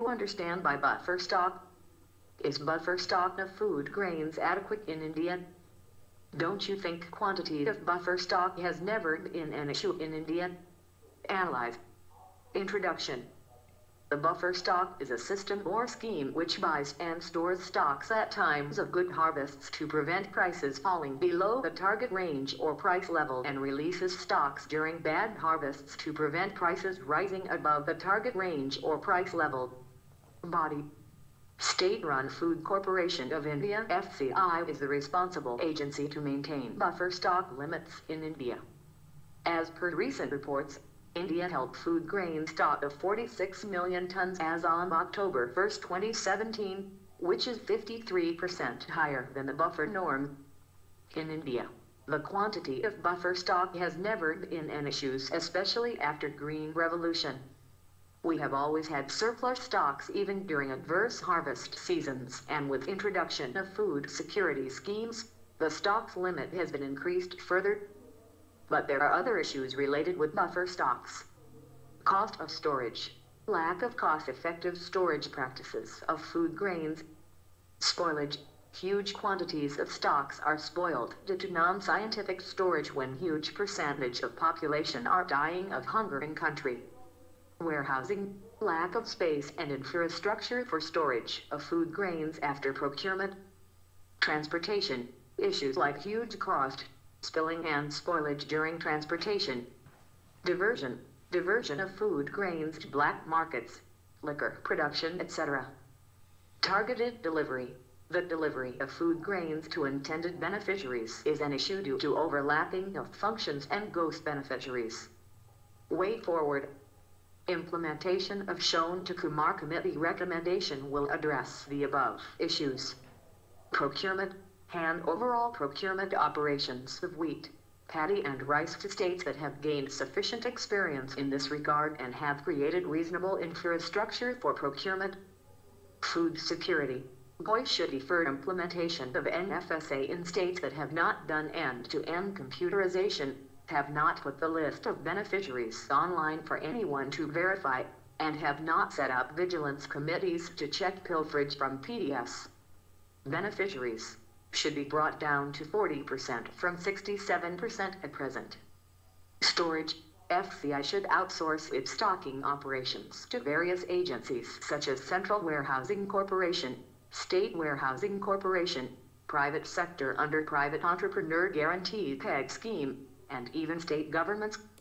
understand by buffer stock? Is buffer stock of food grains adequate in India? Don't you think quantity of buffer stock has never been an issue in India? Analyze. Introduction. The buffer stock is a system or scheme which buys and stores stocks at times of good harvests to prevent prices falling below the target range or price level, and releases stocks during bad harvests to prevent prices rising above the target range or price level. Body. State-run Food Corporation of India (FCI) is the responsible agency to maintain buffer stock limits in India. As per recent reports, India held food grain stock of 46 million tons as on October 1, 2017, which is 53% higher than the buffer norm. In India, the quantity of buffer stock has never been an issue, especially after Green Revolution. We have always had surplus stocks even during adverse harvest seasons, and with introduction of food security schemes, the stocks limit has been increased further. But there are other issues related with buffer stocks. Cost of storage, lack of cost-effective storage practices of food grains, spoilage. Huge quantities of stocks are spoiled due to non-scientific storage when huge percentage of population are dying of hunger in country. Warehousing, lack of space and infrastructure for storage of food grains after procurement. Transportation, issues like huge cost, spilling and spoilage during transportation. Diversion of food grains to black markets, liquor production, etc. Targeted delivery. The delivery of food grains to intended beneficiaries is an issue due to overlapping of functions and ghost beneficiaries. Way forward. Implementation of shown to Kumar Committee recommendation will address the above issues. Procurement, and overall procurement operations of wheat, paddy and rice to states that have gained sufficient experience in this regard and have created reasonable infrastructure for procurement. Food security. GOI should defer implementation of NFSA in states that have not done end-to-end computerization, have not put the list of beneficiaries online for anyone to verify, and have not set up vigilance committees to check pilferage from PDS. Beneficiaries should be brought down to 40% from 67% at present. Storage. FCI should outsource its stocking operations to various agencies such as Central Warehousing Corporation, State Warehousing Corporation, private sector under Private Entrepreneur Guarantee PEG scheme, and even state governments.